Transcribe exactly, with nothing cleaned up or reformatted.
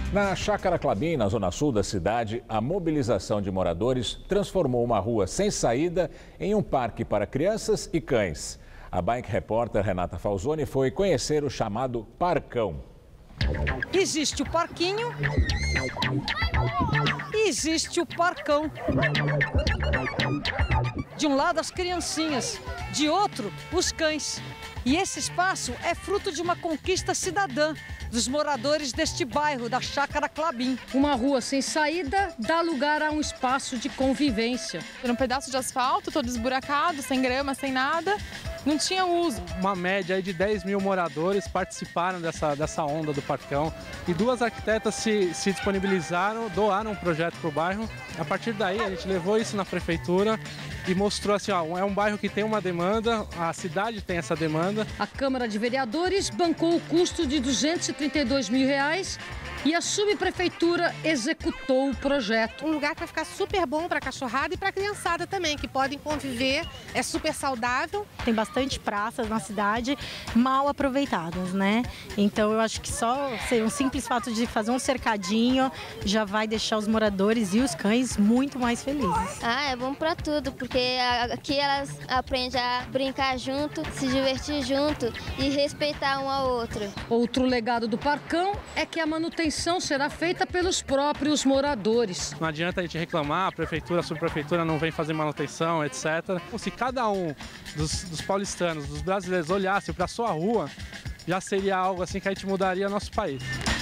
Na Chácara Clabim, na zona sul da cidade, a mobilização de moradores transformou uma rua sem saída em um parque para crianças e cães. A Bike Repórter Renata Falzoni foi conhecer o chamado Parcão. Existe o parquinho e existe o parcão. De um lado as criancinhas, de outro os cães. E esse espaço é fruto de uma conquista cidadã dos moradores deste bairro da Chácara Clabim. Uma rua sem saída dá lugar a um espaço de convivência. Era um pedaço de asfalto, todo esburacado, sem grama, sem nada. Não tinha uso. Uma média aí de dez mil moradores participaram dessa, dessa onda do Parcão. E duas arquitetas se, se disponibilizaram, doaram um projeto para o bairro. A partir daí, a gente levou isso na prefeitura e mostrou assim, ó, é um bairro que tem uma demanda, a cidade tem essa demanda. A Câmara de Vereadores bancou o custo de duzentos e trinta e dois mil reais e a subprefeitura executou o projeto. Um lugar que vai ficar super bom para a cachorrada e para a criançada também, que podem conviver, é super saudável. Tem bastante praças na cidade mal aproveitadas, né? Então eu acho que só um simples fato de fazer um cercadinho já vai deixar os moradores e os cães muito mais felizes. Ah, é bom para tudo, porque aqui elas aprendem a brincar junto, se divertir junto e respeitar um ao outro. Outro legado do Parcão é que a manutenção será feita pelos próprios moradores. Não adianta a gente reclamar, a prefeitura, a subprefeitura não vem fazer manutenção, etcétera. Se cada um dos, dos paulistanos, dos brasileiros olhasse para a sua rua, já seria algo assim que a gente mudaria nosso país.